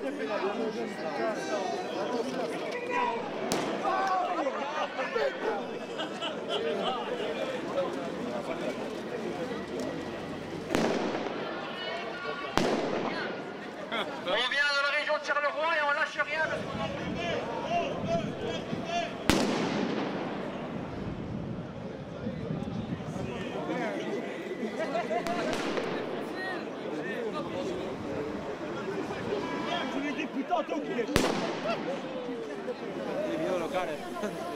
On vient de la région de Charleroi et on lâche rien parce qu'on en Putain, t'es qui est? Il video locale.